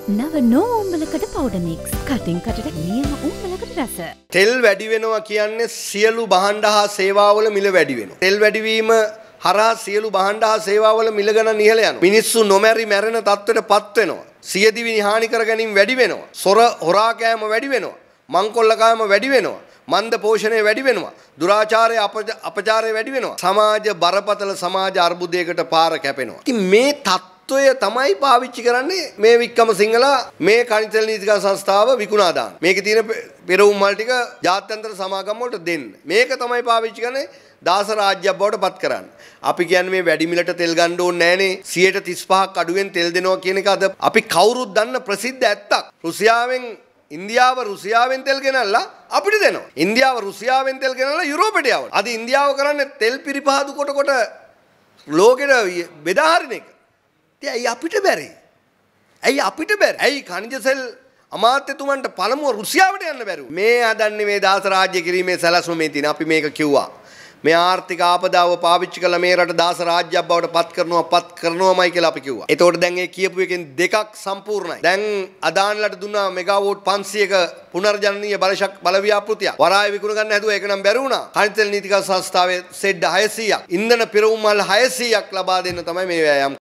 නව නෝ උම්බලකට powder mix. කටින් කටට නියම උම්බලකට රස. තෙල් වැඩි වෙනවා කියන්නේ සියලු භාණ්ඩ හා සේවාවල මිල වැඩි වෙනවා. තෙල් වැඩිවීම හරහා සියලු භාණ්ඩ හා සේවාවල මිල ගණන් ඉහළ යනවා. මිනිස්සු නොමැරි මැරෙන තත්ත්වයටපත් වෙනවා. සියදිවි හානි කර ගැනීම වැඩි වෙනවා. හොරා කෑම වැඩි වෙනවා. මංකොල්ල කෑම වැඩි වෙනවා. මන්ද පෝෂණය වැඩි වෙනවා. දුරාචාරය අපචාරය වැඩි වෙනවා. සමාජ බරපතල සමාජ අර්බුදයකට පාර කැපෙනවා. ඉතින් මේ තත්ත්වය තමයි පාවිච්චි කරන්නේ මේ වික්‍රම සිංහලා මේ කණිතෙල් නීතිගත සංස්ථාව විකුණා දාන. මේකේ තියෙන පෙරවුම් මල් ටික ජාත්‍යන්තර සමාගම් වලට දෙන්න. මේක තමයි පාවිච්චි කරන්නේ දාස රාජ්‍යයක් බවට පත් කරන්න. අපි කියන්නේ මේ වැඩි මිලට තෙල් ගන්න ඕනේ නැහනේ 135ක් අඩුවෙන් තෙල් දෙනවා කියන එක අද අපි කවුරුත් දන්න ප්‍රසිද්ධ ඇත්තක්. ඉන්දියාව රුසියාවෙන් තෙල් ගෙනල්ලා අපිට දෙනවා. ඉන්දියාව රුසියාවෙන් තෙල් ගෙනල්ලා යුරෝපෙට යවනවා. අද ඉන්දියාව කරන්නේ තෙල් පිරිපහදු කොට ලෝකෙට බෙදා හරින එක. ඉතින් ඇයි අපිට බැරි? ඇයි ඛනිජ සෙල් අමාත්‍යතුමන්ට පළමුව රුසියාවට යන්න බැරුව? මේ හදන්නේ මේ දාස රාජ්‍ය කිරීමේ සැලැස්ම මේ තියෙන. අපි මේක කිව්වා. මේ ආර්ථික ආපදාව පාවිච්චි කළා මේ රට දාස රාජ්‍යයක් බවට පත් කරනවාමයි කියලා අපි කිව්වා. ඒතකොට දැන් ඒ කියපු එකෙන් දෙකක් සම්පූර්ණයි. දැන් අදාන්ලට දුන්නා මෙගාවෝට් 500ක පුනර්ජනනීය බලව්‍යාපෘතිය. වරාය විකුණ ගන්න හැදුවා ඒක නම් බැරි වුණා. කණිතෙල් නීතිගත සංස්ථාවේ සෙඩ් 600ක් ඉන්ධන පෙරවුම් මල් 600ක් ලබා දෙන්න තමයි මේ වෑයම්